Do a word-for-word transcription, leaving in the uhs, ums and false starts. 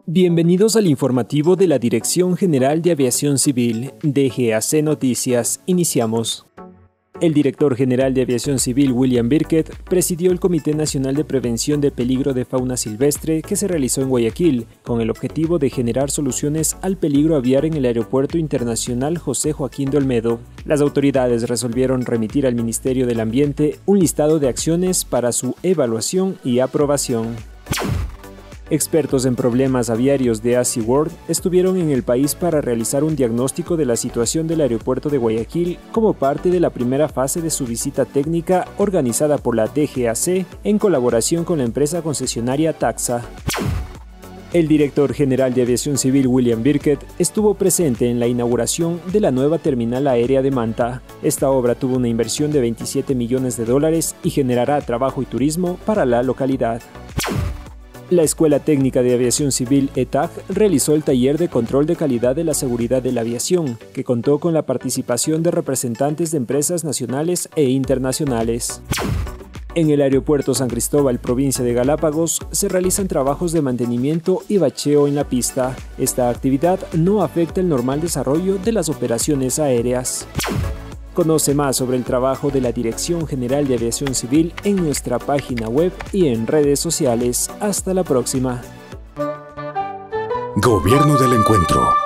Bienvenidos al informativo de la Dirección General de Aviación Civil, D G A C Noticias. Iniciamos. El director general de Aviación Civil, William Birkett, presidió el Comité Nacional de Prevención de Peligro de Fauna Silvestre que se realizó en Guayaquil, con el objetivo de generar soluciones al peligro aviar en el Aeropuerto Internacional José Joaquín de Olmedo. Las autoridades resolvieron remitir al Ministerio del Ambiente un listado de acciones para su evaluación y aprobación. Expertos en problemas aviarios de A C I World estuvieron en el país para realizar un diagnóstico de la situación del aeropuerto de Guayaquil como parte de la primera fase de su visita técnica organizada por la D G A C en colaboración con la empresa concesionaria Taxa. El director general de Aviación Civil, William Birkett, estuvo presente en la inauguración de la nueva terminal aérea de Manta. Esta obra tuvo una inversión de veintisiete millones de dólares y generará trabajo y turismo para la localidad. La Escuela Técnica de Aviación Civil E T A C realizó el taller de control de calidad de la seguridad de la aviación, que contó con la participación de representantes de empresas nacionales e internacionales. En el Aeropuerto San Cristóbal, provincia de Galápagos, se realizan trabajos de mantenimiento y bacheo en la pista. Esta actividad no afecta el normal desarrollo de las operaciones aéreas. Conoce más sobre el trabajo de la Dirección General de Aviación Civil en nuestra página web y en redes sociales. Hasta la próxima. Gobierno del Encuentro.